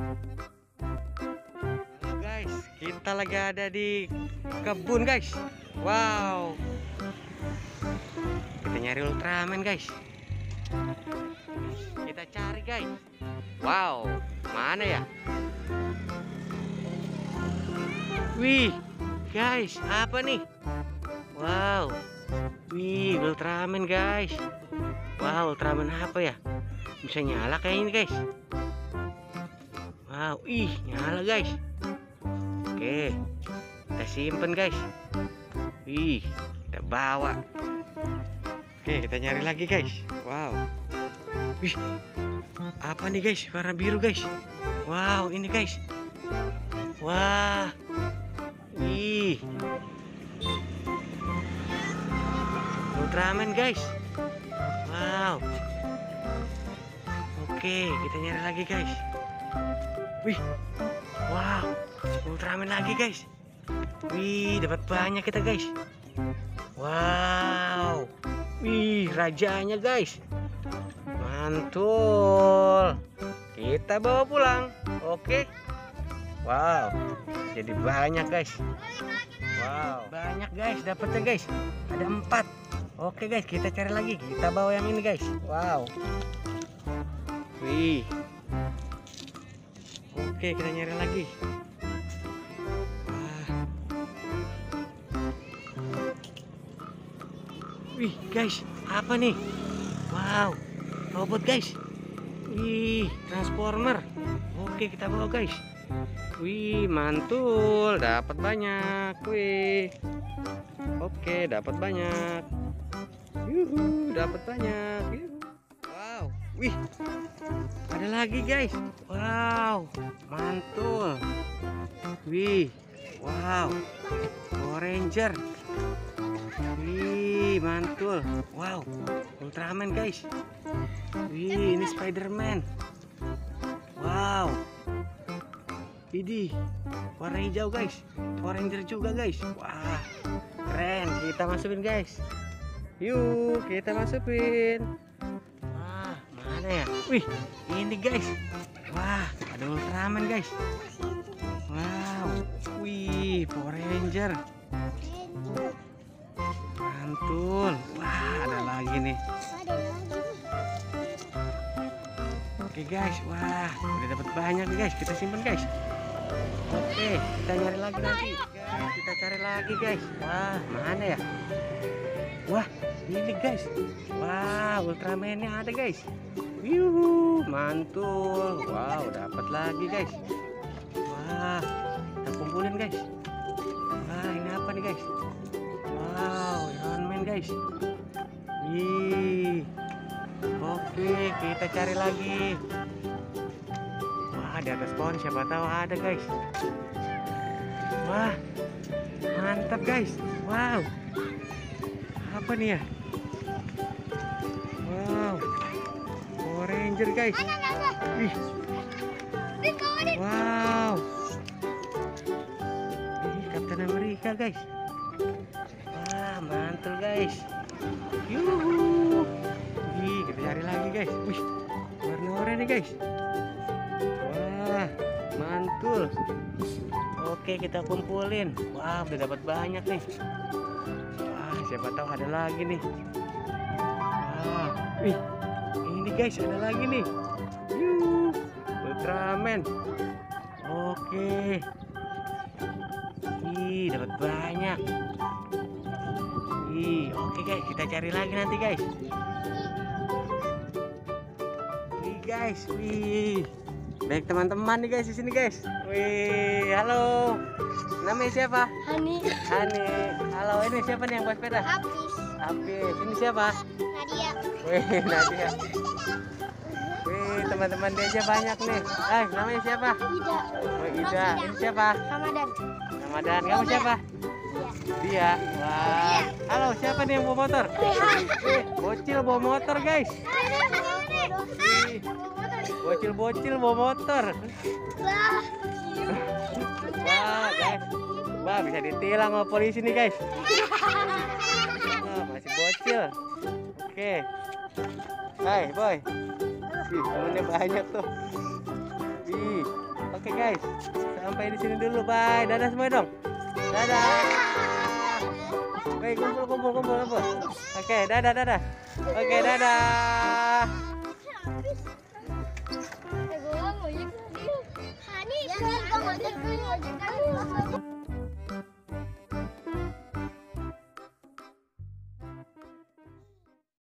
Halo guys, kita lagi ada di kebun guys. Wow, kita nyari Ultraman guys. Kita cari guys. Wow, mana ya? Wih, guys, apa nih? Wow, wih, Ultraman guys. Wow, Ultraman apa ya? Bisa nyala kayak ini guys. Wow, ih, nyala guys. Oke, kita simpen guys. Wih, kita bawa. Oke, kita nyari lagi guys. Wow, wih, apa nih guys? Warna biru guys. Wow, ini guys. Wah, wih, Ultraman guys. Wow. Oke, kita nyari lagi guys. Wih, wow, Ultraman lagi guys. Wih, dapat banyak kita guys. Wow, wih, rajanya guys. Mantul. Kita bawa pulang. Oke. Wow, jadi banyak guys. Wow, banyak guys, dapatnya guys. Ada 4. Oke guys, kita cari lagi. Kita bawa yang ini guys. Wow. Wih. Oke, kita nyari lagi. Wah. Wih, guys, apa nih? Wow, robot guys. Wih, transformer. Oke, kita bawa guys. Wih, mantul, dapat banyak. Wih. Oke, dapat banyak. Yuhu, dapat banyak. Yuhu. Wow, wih, ada lagi guys. Wow, mantul. Wih, wow, Power Ranger. Wih, mantul. Wow, Ultraman guys. Wih, ini Spiderman. Wow, ini warna hijau guys. Power Ranger juga guys. Wah, keren. Kita masukin guys. Yuk, kita masukin. Wah, mana ya? Wih, ini guys. Wah, ada Ultraman guys. Wow, wih, Power Ranger. Mantul. Wah, ada lagi nih. Oke guys, wah, udah dapat banyak nih guys. Kita simpen guys. Oke, kita nyari lagi nanti. Guys, kita cari lagi guys. Wah, mana ya? Wah, ini guys. Wah, Ultraman-nya ada guys. Yuhu, mantul. Wow, dapat lagi guys. Wah, kita kumpulin guys. Wah, ini apa nih guys? Wow, Iron Man guys. Ih. Oke, kita cari lagi. Wah, di atas pohon siapa tahu ada guys. Wah, mantap guys. Wow, apa nih ya? Wow, Power Ranger guys. Wih. Wow, ini Captain America guys. Wah, mantul guys. Yuhu. Wih, kita cari lagi guys. Wih, warna oranye nih guys. Wah, mantul. Oke, kita kumpulin. Wah, udah dapat banyak nih. Wah, siapa tahu ada lagi nih. Wah, wih, ini guys ada lagi nih. Yuh, Ultraman. Oke. Ih, dapat banyak. Ih, oke guys, kita cari lagi nanti guys. Wih guys, wih, baik teman-teman nih guys di sini guys. Wih, halo. Namanya siapa? Hani. Hani. Halo, ini siapa nih yang bawa sepeda? Habis. Habis. Ini siapa? Nadia. Wih, Nadia. Wih, teman-teman dia aja banyak nih. Namanya siapa? Ida. Oh, Ida. Ini siapa? Ramadan. Ramadan. Kamu siapa? Dia. Wah. Halo, siapa nih yang bawa motor? Wih, bocil bawa motor guys. Wih, bocil-bocil bawa motor. Wah, guys. Wah, bisa ditilang sama polisi nih guys. Wah, masih bocil. Oke. Hai, boy. Wih, temennya banyak tuh. Wih, Oke guys, sampai di sini dulu. Bye. Dadah semua dong. Dadah. Oke, kumpul. Oke, dadah. Oke, dadah. Hani,